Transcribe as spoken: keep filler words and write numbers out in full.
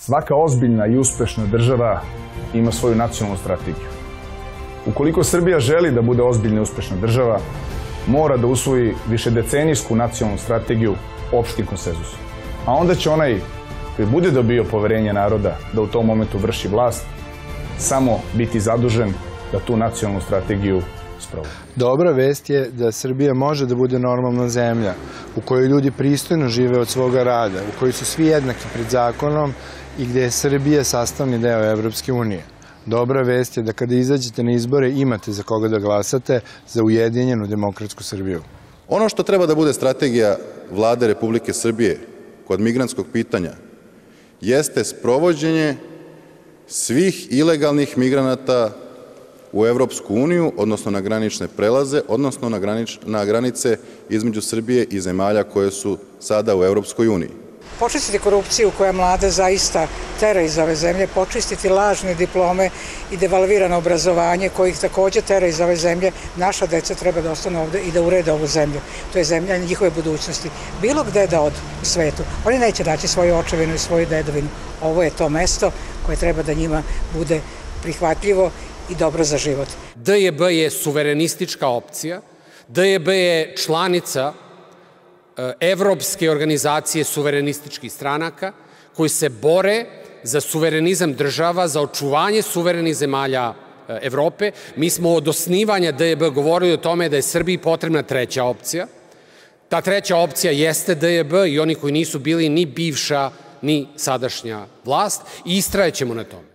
Svaka ozbiljna i uspešna država ima svoju nacionalnu strategiju. Ukoliko Srbija želi da bude ozbiljna i uspešna država, mora da usvoji višedecenijsku nacionalnu strategiju opštim konsenzusom. A onda će onaj koji bude dobio poverenje naroda da u tom momentu vrši vlast, samo biti zadužen da tu nacionalnu strategiju sprovodi. Dobra vest je da Srbija može da bude normalna zemlja u kojoj ljudi pristojno žive od svoga rada, u kojoj su svi jednaki pred zakonom i gde je Srbija sastavni deo Evropske unije. Dobra vest je da kada izađete na izbore imate za koga da glasate za ujedinjenu demokratsku Srbiju. Ono što treba da bude strategija Vlade Republike Srbije kod migrantskog pitanja jeste sprovođenje svih ilegalnih migranata u Evropsku uniju, odnosno na granične prelaze, odnosno na granice između Srbije i zemalja koje su sada u Evropskoj uniji. Počistiti korupciju koja mlade zaista tera iz ove zemlje, počistiti lažne diplome i devalvirano obrazovanje kojih takođe tera iz ove zemlje. Naša deca treba da ostanu ovde i da urede ovu zemlju. To je zemlja njihove budućnosti. Bilo gde da odu u svetu. Oni neće naći svoju očevinu i svoju dedovinu. Ovo je to mesto koje treba da njima bude prihvatljivo i dobro za život. D J B je suverenistička opcija. D J B je članica Evropske organizacije suverenističkih stranaka koji se bore za suverenizam država, za očuvanje suverenih zemalja Evrope. Mi smo od osnivanja D J B govorili o tome da je Srbiji potrebna treća opcija. Ta treća opcija jeste D J B i oni koji nisu bili ni bivša ni sadašnja vlast i istrajećemo na tome.